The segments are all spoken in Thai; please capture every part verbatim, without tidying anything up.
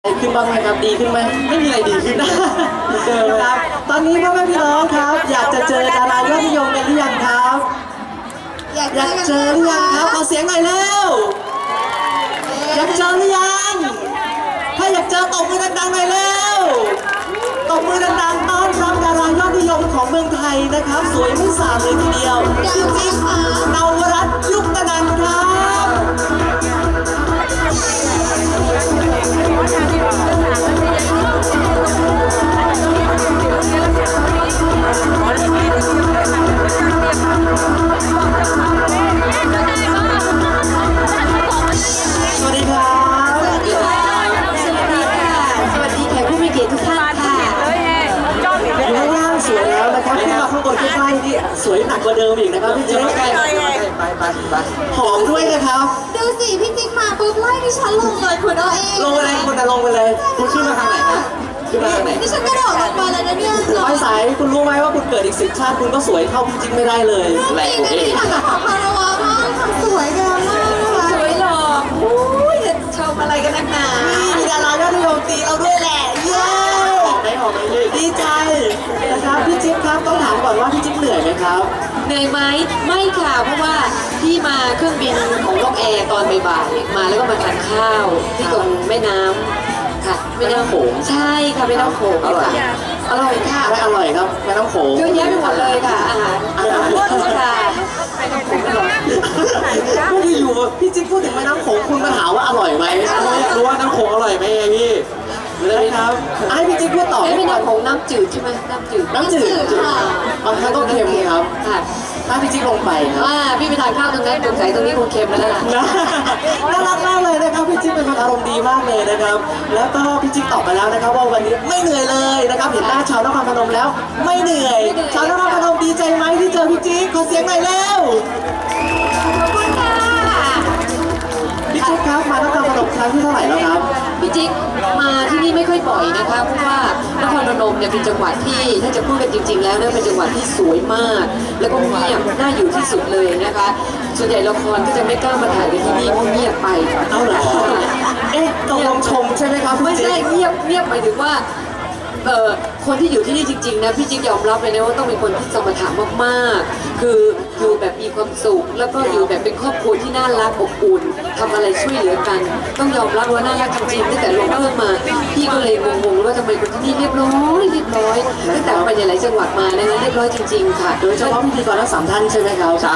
ขึ้นบ้างไหมครับดีขึ้นไหมไม่มีอะไรดีขึ้นนะเดิมครับตอนนี้พ่อแม่พี่น้องครับอยากจะเจอดารายอดนิยมกันหรือยังครับอยากเจอหรือยังครับขอเสียงหน่อยแล้วอยากเจอหรือยังถ้าอยากเจอตบมือดังๆหน่อยแล้วตบมือดังๆต้อนรับดารายอดนิยมของเมืองไทยนะครับสวยไม่สามเลยทีเดียวพี่จิ๊กนวรัตน์ยุคตนันท์ครับสวัสดีครับสวัสดีค่ะสวัสดีค่ะสวัสดีแขกผู้มีเกียรติทุกท่านค่ะอยู่ข้างล่างสวยแล้วนะครับขึ้นมาข้างบนใกล้ๆนี่สวยหนักกว่าเดิมอีกนะครับพี่จิ๊กไปไปไปไปหอมด้วยนะครับดูสิพี่จิ๊กมาปุ๊บไล่ดิฉันลงเลยคุณเอาเองลงไปเลยคุณจะลงไปเลยคุณขึ้นมาทางไหนครับขึ้นมาทางไหนดิฉันกระโดดลงไปแล้วนะเนี่ยไฟสายคุณรู้ไหมว่าคุณเกิดอีกสิบชาติคุณก็สวยเท่าพี่จิ๊กไม่ได้เลยแหลกเองขอคารวะมากสวยงามมากนะคะสวยหล่ออุ้ยจะชมอะไรกันนักหนามีดารายอดนิยมตีเราด้วยแหละเย้ไม่หอมไม่ดีใจนะครับพี่จิ๊กครับต้องถามก่อนว่าพี่จิ๊กเหนื่อยไหมครับเหนื่อยไหมไม่ค่ะเพราะว่าพี่มาเครื่องบินของนกแอร์ตอนบ่ายๆมาแล้วก็มาทานข้าวที่ตรงแม่น้ำค่ะแม่น้ำโขงใช่ค่ะแม่น้ำโขงอร่อยอร่อยค่ะอร่อยครับแม่น้ำโขงเยอะแยะไปหมดเลยค่ะอาหารอาหารค่ะก็คืออยู่พี่จิ๊กพูดถึงแม่น้ำโขงคุณมาถามว่าอร่อยไหมรู้ว่าน้ำโขงอร่อยไหมพี่เลยครับไอ้พี่จิ๊กพูดต่อไอ้แม่น้ำโขงน้ำจืดใช่ไหมน้ำจืดน้ำจืดบางครั้งก็เค็มครับถ้าพี่จิ๊กลงไปนะว่าพี่ไปทานข้าวตรงนั้นตรงไหนตรงนี้คงเค็มแล้วล่ะน่ารักมากเลยนะครับพี่จิ๊กเป็นคนอารมณ์ดีมากเลยนะครับแล้วก็พี่จิ๊กตอบไปแล้วนะครับว่าวันนี้ไม่เหนื่อยเลยนะครับเห็นหน้าชาวนครพนมแล้วไม่เหนื่อยชาวนครพนมดีใจไหมที่เจอพี่จิ๊กขอเสียงหน่อยแล้วขอบคุณค่ะพี่จิ๊กครับมานครพนมครั้งที่เท่าไหร่แล้วครับพี่จิ๊กมาที่นี่ไม่ค่อยบ่อยนะคะเพราะว่านครพนมเนี่ยเป็นจังหวัดที่ถ้าจะพูดกันจริงๆแล้วเนี่ยเป็นจังหวัดที่สวยมากแล้วก็เงียบน่าอยู่ที่สุดเลยนะคะส่วนใหญ่ละครก็จะไม่กล้ามาถ่ายในที่นี่เพราะเงียบไปเอาเหรอเอ๊ะตกลงชมใช่ไหมครับไม่ใช่เงียบเงียบหมายถึงว่าเอ่อคนที่อยู่ที่นี่จริงๆนะพี่จิ๊กยอมรับเลยนะว่าต้องเป็นคนที่สมถะมากๆคืออยู่แบบมีความสุขแล้วก็อยู่แบบเป็นครอบครัวที่น่ารักอบอุ่นทำอะไรช่วยเหลือกันต้องยอมรับว่าน่ารักจริงๆตั้งแต่ลงเครื่องมาพี่ก็เลยงงๆว่าทำไมคนที่นี่เรียบร้อยเรียบร้อยตั้งแต่ไปหลายจังหวัดมานะคะเรียบร้อยจริงๆค่ะโดยเฉพาะพิธีกรทั้งสามท่านใช่ไหมครับใช่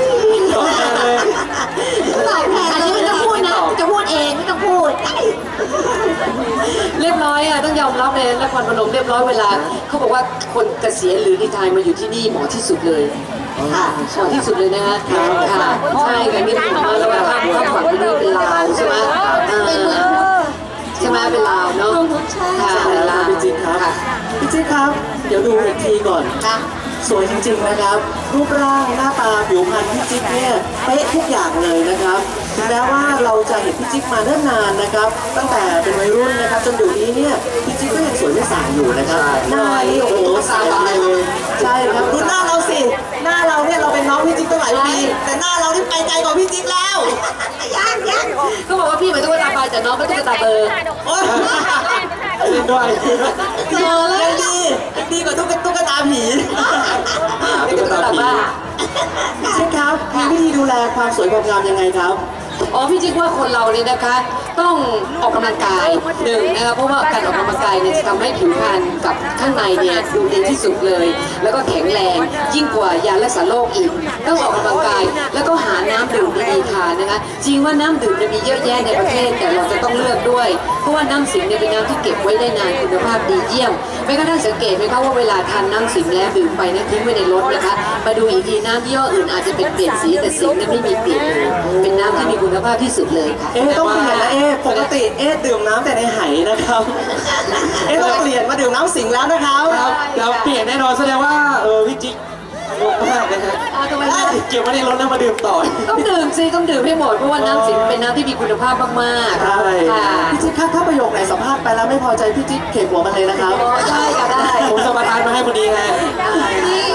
ตอบแทนอันนี้ไม่ต้องพูดนะจะพูดเองไม่ต้องพูดเรียบร้อยอ่ะต้องยอมรับเลยนครพนมเรียบร้อยเวลาเขาบอกว่าคนเกษียณหรือรีไทร์มาอยู่ที่นี่เหมาะที่สุดเลยค่ะเหมาะที่สุดเลยนะคะค่ะใช่ค่ะนี่ผมมาแล้วว่าข้ามข้ามฝั่งที่นี่เป็นลาวใช่ไหมใช่ไหมเป็นลาวเนาะค่ะเป็นลาวพี่จิ๊กครับพี่จิ๊กครับเดี๋ยวดูอีกทีก่อนสวยจริงๆนะครับรูปร่างหน้าตาผิวพรรณพี่จิ๊กเนี่ยเป๊ะทุกอย่างเลยนะครับถึงแม้ว่าเราจะเห็นพี่จิ๊กมาเนิ่นนานนะครับตั้งแต่เป็นวัยรุ่นนะครับจนอยู่นี้เนี่ยพี่จิ๊กก็ยังสวยไม่สางอยู่นะครับหน้านี่โอ้โหสาวเลยใช่ครับดูหน้าเราสิหน้าเราเนี่ยเราเป็นน้องพี่จิ๊กตั้งหลายปีแต่หน้าเรานี่ไปไกลกว่าพี่จิ๊กแล้วยังยังก็บอกว่าพี่เป็นตุ๊กตาปลายแต่น้องเป็นตุ๊กตาเบอร์ด้วยเจอแล้วดีดีกว่าตุ๊กตุ๊กตาผีตุ๊กตาบ้าใช่ครับมีวิธีดูแลความสวยความงามยังไงครับอ๋อพี่จิ๊กว่าคนเราเนี่ยนะคะต้องออกกำลังกายหนึ่งนะคะเพราะว่าการออกกำลังกายเนี่ยจะทำให้ผิวพรรณกับข้างในเนี่ยดูดีที่สุดเลยแล้วก็แข็งแรงยิ่งกว่ายารักษาโรคอีกต้องออกกำลังกายแล้วก็หาน้ำดื่มดีๆทานนะคะจริงว่าน้ำดื่มจะมีเยอะแยะในประเทศแต่เราจะต้องเลือกด้วยเพราะว่าน้ำสิงเนี่ยเป็นน้ำที่เก็บไว้ได้นานคุณภาพดีเยี่ยมไม่ก็ได้สังเกตไหมคะว่าเวลาทานน้ำสิงแล้วดื่มไปนะทิ้งไว้ในรถนะคะมาดูอีกทีน้ำยี่ห้ออื่นอาจจะเป็นเปลี่ยนสีแต่สิงเนี่ยไม่มีเปลี่ยนเลยเป็นน้ำที่มีคุณภาพที่สุดเลยค่ะเอ๊ะต้องเปลี่ยนนะเอ๊ะปกติเอ๊ะดื่มน้ำแต่ในไหนะครับเอ๊ะต้องเปลี่ยนมาดื่มน้ำสิงแล้วนะครับเราเปลี่ยนแน่นอนแสดงว่าเออพี่จิ๊กงงมากนะฮะเก็บไว้ในรถแล้วมาดื่มต่อต้องดื่มสิต้องดื่มให้หมดเพราะว่าน้ำสิงเป็นน้ำที่มีคุณภาพมากๆใช่พี่จิ๊กครับถ้าประโยคไหนสัมภาษณ์ไปแล้วไม่พอใจพี่จิ๊กเข็มหัวมันเลยนะครับได้ก็ได้ผมสมทานมาให้พอดีไงนี่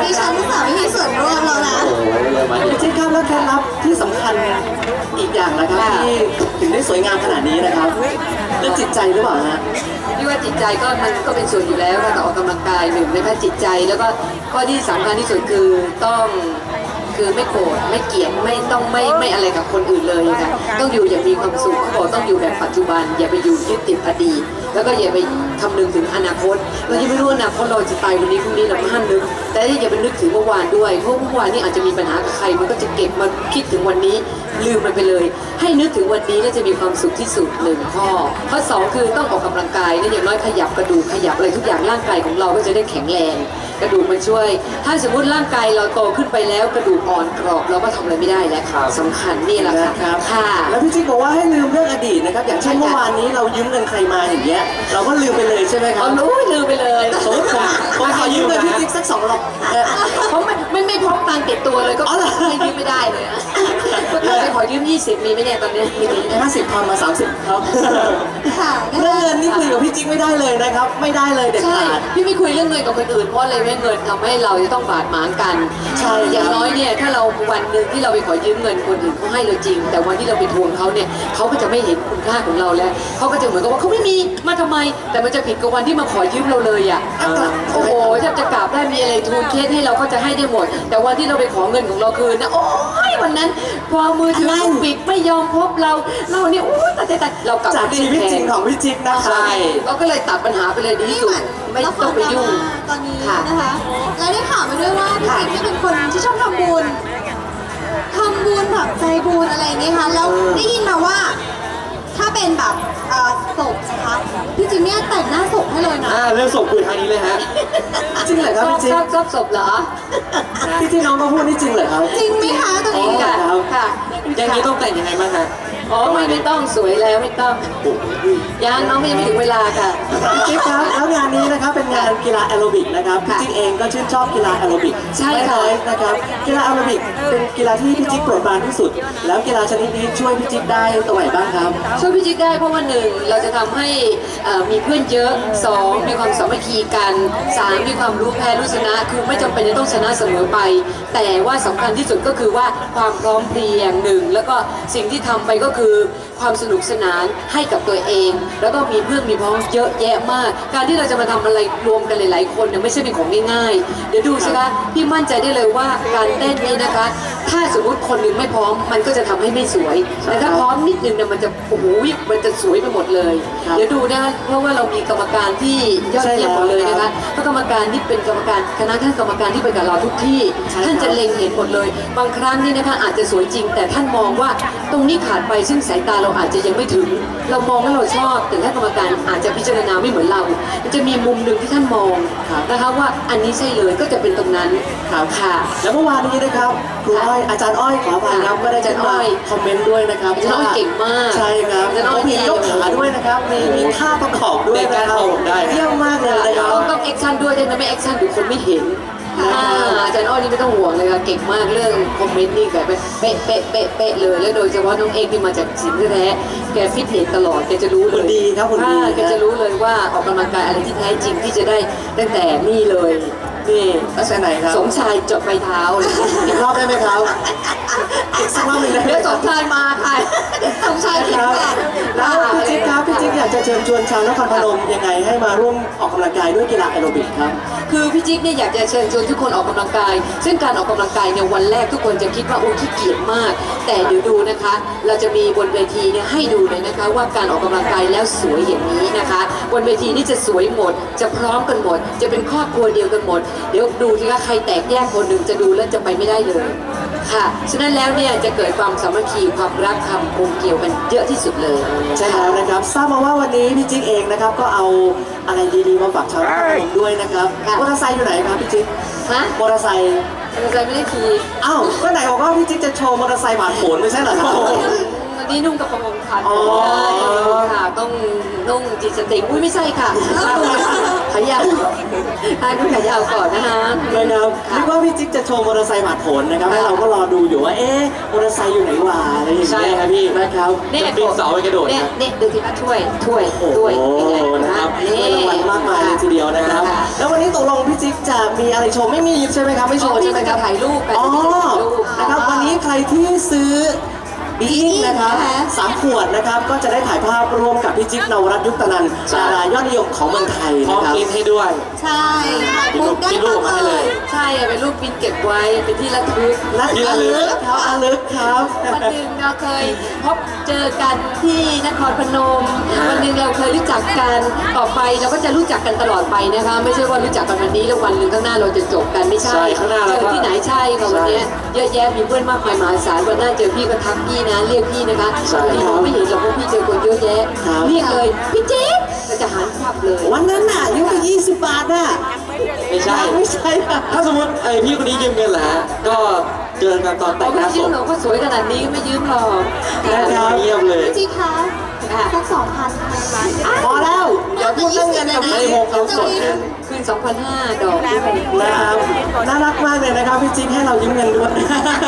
ดิฉันสาวไม่มีส่วนร่วมแล้วนะโอ้โหเลยมาพี่จิ๊กครับแล้วเคล็ดลับที่สำคัญอีกอย่างนะครับที่ถึงได้สวยงามขนาดนี้นะครับเรื่องจิตใจหรือเปล่าฮะพี่ว่าจิตใจก็มันก็เป็นส่วนอยู่แล้วการออกกำลังกายหนึ่งนะคะจิตใจแล้วก็ข้อที่สำคัญที่สุดคือต้องคือไม่โกรธไม่เกลียดไม่ต้องไม่ไม่อะไรกับคนอื่นเลยค่ะต้องอยู่อย่างมีความสุขเขาบอกต้องอยู่แบบปัจจุบันอย่าไปอยู่ยึดติดอดีตแล้วก็อย่าไปคำนึงถึงอนาคตเรายังไม่รู้อนาคตเราจะตายวันนี้พรุ่งนี้เราห้ามนึกแต่อย่าไปนึกถึงเมื่อวานด้วยเพราะเมื่อวานนี้อาจจะมีปัญหากับใครมันก็จะเก็บมาคิดถึงวันนี้ลืมมันไปเลยให้นึกถึงวันนี้แล้วจะมีความสุขที่สุดหนึ่งข้อข้อสองคือต้องออกกำลังกายนะอย่างน้อยขยับกระดูกขยับอะไรทุกอย่างร่างกายของเราก็จะได้แข็งแรงกระดูกมันช่วย ถ้าสมมติร่างกายเราโตขึ้นไปแล้วกระดูกอ่อนกรอบเราก็ทำอะไรไม่ได้แล้วสำคัญนี่แหละค่ะนะครับค่ะแล้วพี่จิ๊กบอกว่าให้ลืมเรื่องอดีตนะครับอย่างเช่นเมื่อวานนี้เรายืมเงินใครมาอย่างเงี้ยเราก็ลืมไปเลยใช่ไหมครัเอาบรู้ลืมไปเลยผมผมผมขอยืมเงินพี่จิ๊กสักสองร้อยเอ่อเขาไม่ไม่ไม่พกตังค์ติดตัวเลยก็อ๋อเหรอไม่ยืมไม่ได้เลยอะก็เคยไปขอยืมยี่สิบมีไหมเนี่ยตอนนี้มีไหมห้าสิบทอนมาสามสิบครับค่ะเรื่องเงินนี่คุยกับพี่จิ๊กไม่ได้เลยนะครับ ไม่ได้เลยเด็ดใช่ขาดพี่ไม่คุยเรื่องเงินกับคนอื่นเพราะอะไรไม่เงินทำให้เราจะต้องบาดหมางกันใช่อย่างน้อยเนี่ยถ้าเราวันหนึ่งที่เราไปขอยืมเงินคนอื่นเขาให้เราจริง แต่วันที่เราไปทวงเขาเนี่ยเขาก็จะไม่เห็นคุณค่าของเราแล้วเขาก็จะเหมือนกับว่าเขาไม่มีมาทำไม แต่มันจะผิดกับวันที่มาขอยืมเราเลยอ่ะโอ้โหแทบจะกราบได้มีอะไรทูลเคสให้เราก็จะให้ได้หมด แต่วันที่เราไปขอเงินของเราคืนนะโอ้ยวันนั้นพอมือถือเขาปิดไม่ยอมพบเราเราเนี่ยโอ้ยตายตายตายเรากลับจากชีวิตจริงของพี่จิ๊กนะคใช่รับเราก็เลยตัดปัญหาไปเลยดีที่สุดไม่ต้องไปยุ่งตอนนี้นะคะ แล้วได้ข่าวมาด้วยว่าพี่จิ๊กเนี่ยเป็นคนที่ชอบทำบุญทำบุญแบบใจบุญอะไรอย่างเงี้ยค่ะแล้วได้ยินมาว่า ถ้าเป็นแบบเอ่อศพนะคะพี่จิ๊กเนี่ยแต่งหน้าศพให้เลยนะอ่าเริ่มส่งคุยทางนี้เลยฮะจริงเหรอชครับอบพี่จิ๊ชกอบชอบศพเหรอที่ที่น้องเขาพูดนี่จริงเหรอครับจริงไหมคะตรงอ๋อนี้ค่ะครับค่ะอย่างนี้ต้องแต่งยังไงบ้างฮะอ๋อไม่ไม่ต้องสวยแล้วไม่ต้องยังน้องยังไม่ถึงเวลาค่ะพี่จิ๊กครับแล้วงานนี้นะครับเป็นงานกีฬาแอโรบิกนะครับพี่ค่ะจิ๊กเองก็ชื่นชอบกีฬาแอโรบิกใช่ไม่ค่ะน้อยนะครับกีฬาแอโรบิกเป็นกีฬาที่พี่จิ๊กโปรดปรานที่สุด แล้วกีฬาชนิดนี้ช่วยพี่จิ๊กได้ตรงไหนบ้างครับช่วยพี่จิ๊กได้เพราะว่าหนึ่งเราจะทำให้เอ่อมีเพื่อนเยอะสองมีความสามัคคีกันสามมีความรู้แพ้รู้ชนะ คือไม่จำเป็นจะต้องชนะเสมอไป แต่ว่าสำคัญที่สุดก็คือว่าความพร้อมเพรียงหนึ่งแล้วก็สิ่งที่ทำไปก็คือความสนุกสนานให้กับตัวเอง แล้วก็มีเพื่อนมีพ้องเยอะแยะมาก การที่เราจะมาทำอะไรรวมกันหลาย ๆ คนเนี่ยไม่ใช่เป็นของง่ายๆเดี๋ยวดูสิคะพี่มั่นใจได้เลยว่าการเต้นนี้นะคะ ถ้าสมมติคนหนึ่งไม่พร้อมมันก็จะทำให้ไม่สวย แต่ถ้าพร้อมนิดนึงเนี่ยมันจะโอ้โหมันจะสวยไปหมดเลยครับเดี๋ยวดูนะเพราะว่าเรามีกรรมการที่ยอดเยี่ยมหมดเลยนะคะเพราะกรรมการที่เป็นกรรมการคณะท่านกรรมการที่ไปกับเราทุกที่ใช่ครับท่านจะเล็งเห็นหมดเลย บางครั้งนี่นะคะอาจจะสวยจริง แต่ท่านมองว่าตรงนี้ขาดไปซึ่งสายตาเราอาจจะยังไม่ถึง เรามองว่าเราชอบแต่ท่านกรรมการอาจจะพิจารณาไม่เหมือนเรามันจะมีมุมหนึ่งที่ท่านมองนะคะว่าอันนี้ใช่เลยก็จะเป็นตรงนั้นครับค่ะแล้วเมื่อวานนี้นะครับครูอ้อยอาจารย์อ้อยขออภัยครับก็ได้อาจารย์อ้อยคอมเมนต์ด้วยนะครับอาจารย์อ้อยเก่งมากใช่ครับอาจารย์อ้อยมียกขาด้วยนะครับมีมีท่าประกอบด้วยนะครับเด็กการผมได้เยี่ยมมากเลยนะครับต้องต้องแอคชั่นด้วยถ้าไม่แอคชั่นเดี๋ยวคนไม่เห็นอ่าอาจารย์อ้อนี่ไม่ต้องห่วงเลยค่ะเก่งมากเรื่องคอมเมนต์นี่แบบเป๊ะเป๊ะเป๊ะเป๊ะเลยแล้วโดยเฉพาะน้องเอกที่มาจากศิลป์แท้ๆแกฟิตเนสตลอดแกจะรู้เลยคุณดีครับคุณดีอ่าแกจะรู้เลยว่าออกกำลังกายอะไรที่แท้จริงที่จะได้ตั้งแต่นี่เลยนี่ลักษณะไหนครับสมชายจดไปเท้าเลยอีกรอบได้ไหมครับอีกสักรอบหนึ่งได้ไหมเดี๋ยวคสรับมชายมาค่ะสมชายผิดครับก่อนแล้วพี่จิ๊กครับพี่จิ๊กอยากจะเชิญชวนชาวนครพนมยังไงให้มาร่วมออกกำลังกายด้วยกีฬาแอโรบิกครับคือพี่จิ๊กเนี่ยอยากจะเชิญชวนทุกคนออกกำลังกาย ซึ่งการออกกำลังกายเนี่ยวันแรกทุกคนจะคิดว่าโอ้ขี้เกียจมาก แต่เดี๋ยวดูนะคะ เราจะมีบนเวทีเนี่ยให้ดูเลยนะคะว่าการออกกำลังกายแล้วสวยอย่างนี้นะคะ บนเวทีนี่จะสวยหมด จะพร้อมกันหมด จะเป็นครอบครัวเดียวกันหมด เดี๋ยวดูสิคะใครแตกแยกคนหนึ่งจะดูแล้วจะไปไม่ได้เลยค่ะ ฉะนั้นแล้วเนี่ยจะเกิดความสามัคคีความรักความกลมเกลียวกันเยอะที่สุดเลยใช่แล้วนะครับทราบมาว่าวันนี้พี่จิ๊กเองนะครับก็เอาอะไรดีๆมาฝากชาวนครพนมด้วยนะครับมอเตอร์ไซค์อยู่ไหนครับพี่จิ๊กฮะมอเตอร์ไซค์เราใจไม่ได้ขี่อ้าวก็ไหนบอกว่าพี่จิ๊กจะโชว์มอเตอร์ไซค์ผ่านผลไม่ใช่เหรอครับวันนี้นุ่งกระโปรงขาดอ๋อได้ค่ะต้องนุ่งจีสติงอุ้ยไม่ใช่ค่ะขายาวให้คุณขายาวก่อนนะคะนะครับนึกว่าพี่จิ๊กจะโชว์มอเตอร์ไซค์ผ่านผลนะครับให้เราก็รอดูอยู่ว่าเอ๊ะมอเตอร์ไซค์อยู่ไหนวะอะไรอย่างเงี้ยใช่ครับพี่นะครับเนี่ยจะปีนเสาไปกระโดดเนี่ยนะเนี่ยดูสิคะถ้วยถ้วยโอ้โหถ้วยเป็นไงนะครับนี่มีรางวัลมากมายเลยทีเดียวนะครับ แล้ววันนี้ตกลงพี่จิ๊กจะจะมีอะไรโชว์ไม่มีใช่ไหมครับไม่โชว์ใช่ไหมครับพี่จะถ่ายรูปกันอ๋อพี่จะถ่ายรูปนะครับวันนี้ใครที่ซื้อบีอิงนะครับนะคะสามขวดนะครับก็จะได้ถ่ายภาพร่วมกับพี่จิ๊กนวรัตน์ยุคตนันท์ดารายอดนิยมของเมืองไทยพร้อนะมครับกินให้ด้วยใช่ถ่ายรูปได้มีรูปมาให้เลยใช่เป็นรูปบินเก็บไว้เป็นที่ระทึกและอาลึกครับอาลึกครับวันหนึ่งเราเคยพบเจอกันที่นครพนม วันหนึ่งเราเคยรู้จักกันต่อไปเราก็จะรู้จักกันตลอดไปนะคะไม่ใช่ว่ารู้จักกันวันนี้แล้ววันหนึ่งข้างหน้าเราจะจบกันไม่ใช่ใช่ข้างหน้าเราเจก็อที่ไหนใช่ค่ะวันเนี้ยเยอะแยะมีเพื่อนมากมายมหาศาลวันหน้าเจอพี่ก็ทักพี่นะเรียกพี่นะคะใช่พี่มองไม่เห็นหรอกเพราะพี่เจอคนเยอะแยะครับเรียกเลยพี่จิ๊บเราจะหารควับเลยวันนั้นน่ะยกไปยี่สิบบาทน่ะไม่ใช่ไม่ใช่น่ะถ้าสมมติไอพี่คนนี้ยืมเงินเหรอฮะก็เจอกันตอนแต่งหไม่น้าศยืมพหรอกเขาสวยขนาดนี้ไม่ยืมหรอกนะครับเงียบเลยจริงคะสักสองพันพอแล้วอย่าพูดเรื่องเงินกับพี่ไอ้จิ๊กโมเขาสดนะคืนสองพันห้าดอกด้วยนะครับน่ารักมากเลยนะครับพี่จิ๊กให้เรายืมเงินด้วย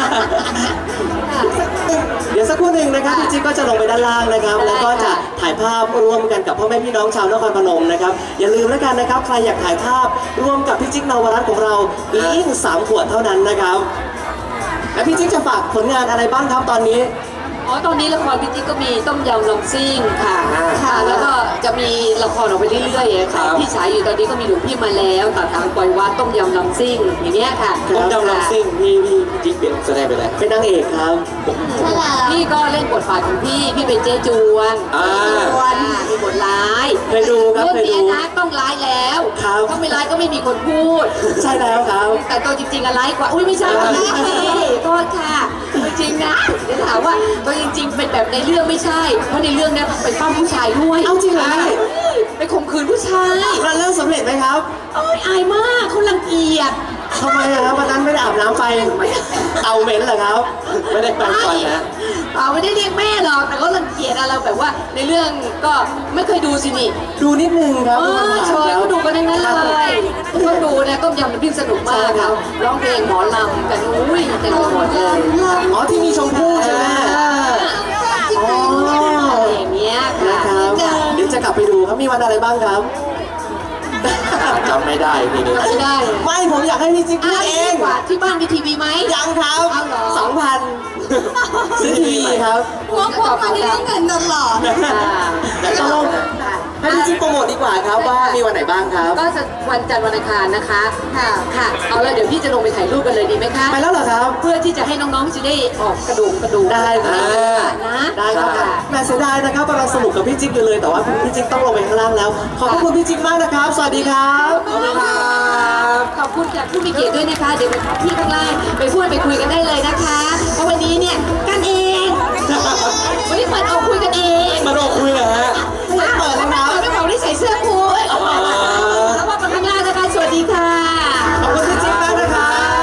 เดี๋ยวสักครู่หนึ่งนะครับพี่จิ๊กก็จะลงไปด้านล่างนะครับ แล้วก็จะถ่ายภาพร่วมกันกับพ่อแม่พี่น้องชาวนครพนมนะครับอย่าลืมแล้วกันนะครับใครอยากถ่ายภาพร่วมกับพี่จิ๊กนวรัตน์ของเราอีกสามขวดเท่านั้นนะครับและพี่จิ๊กจะฝากผลงานอะไรบ้างครับตอนนี้อ๋อ ตอนนี้ละครพี่จิ๊กก็มีต้มยำลำซิ่งค่ะอ่าค่ะ แล้วก็จะมีละครออกไปเรื่อยๆครัค่ะบที่ฉายอยู่ตอนนี้ก็มีหลวงพี่มาแล้วตัดทางปล่อยวัดต้มยำลำซิ่งอย่างเงี้ยค่ะผมจำลำซิ่งพี่พี่พี่จิ๊กเปลี่ยนแสดงไปแล้วเป็นนางเอกครับใช่แล้วพี่ก็เล่นบทบาทของพี่ พี่เป็นเจ๊จวนอ่าจวนมีบทร้ายเคยดูครับเรื่องเคยดูนี้นะต้องร้ายแล้วครับถ้าไม่ร้ายก็ไม่มีคนพูดใช่แล้วครับแต่ตัวจริงๆอะร้ายกว่า อุ้ยไม่ใช่ค่ะพี่โทษค่ะตัวจริงนะเดี๋ยวถามว่าตัวจริง ๆ เป็นแบบในเรื่องไม่ใช่ เพราะในเรื่องเนี้ยเป็นป้าผู้ชายด้วยเอาจริงเหรอพี่ไปข่มขืนผู้ชายมันเริ่มสำเร็จไหมครับโอ้ยอายมากเขารังเกียจทำไมอะครับวันนั้นไม่ได้อาบน้ำไฟเอาเหม็นเหรอครับไม่ได้แปลงฟันนะเปล่าไม่ได้เรียกแม่หรอกแต่ก็รังเกียจอะไรแบบว่าในเรื่องก็ไม่เคยดูสินี่ดูนิดนึงครับเออเชยก็ดูกันทั้งนั้นเลยก็ดูนะต้มยำน้ำพริกสนุกมากครับร้องเพลงหมอลำกันอุ้ยเต็มไปหมดเลยอ๋อที่มีชมพู่ใช่ไหมอ๋ออะไรอย่างเงี้ยนะค่ะครับเดี๋ยวจะกลับไปดูครับมีวันอะไรบ้างครับจำไม่ได้ทีนี้ไม่ได้ไม่ผมอยากให้พี่จิ๊กพูดเองดีกว่าที่บ้านมีทีวีไหมยังครับเอาเหรอสองพันซื้อทีวีครับพวกพวกมาที่เรื่องเงินตลอดแต่ตกลงให้พี่จิ๊กโปรโมทดีกว่าครับว่ามีวันไหนบ้างครับก็จะวันจันทร์วันอังคารนะคะ ค่ะค่ะ เอาละเดี๋ยวพี่จะลงไปถ่ายรูปกันเลยดีไหมคะไปแล้วเหรอครับเพื่อที่จะให้น้องๆจะได้ออกกระดูกกระดูกได้ครับนะได้ครับแหม่เสียดายนะครับกำลังสนุกกับพี่จิ๊กอยู่เลยแต่ว่าพี่จิ๊กต้องลงไปข้างล่างแล้ว ขอบพระคุณพี่จิ๊กมากนะครับ สวัสดีครับขอบคุณค่ะขอบคุณจากผู้มีเกียรติด้วยนะคะ เดี๋ยวไปพบพี่ข้างล่างไปพูดไปคุยกันได้เลยนะคะเพราะวันนี้เนี่ยกันเอง วันนี้เปิดออกคุยกันเองมาโดนคุยเหรอฮะไม่ได้เปิดแล้วนะเปิดไม่เปิดได้ใส่เสื้อคุยออกมาแล้วว่ากันข้างล่างนะคะสวัสดีค่ะขอบคุณพี่จิ๊กมากนะครับ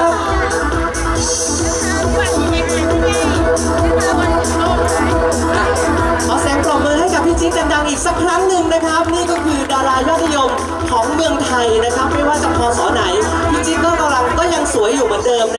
ขอเสียงปรบมือให้กับพี่จิ๊กดังๆอีกสักครั้งหนึ่งนะครับ นี่ก็คือดารายอดนิยมของเมืองไทยนะครับ ไม่ว่าจะพศไหน พี่จิ๊กก็กำลังก็ยังสวยอยู่เหมือนเดิม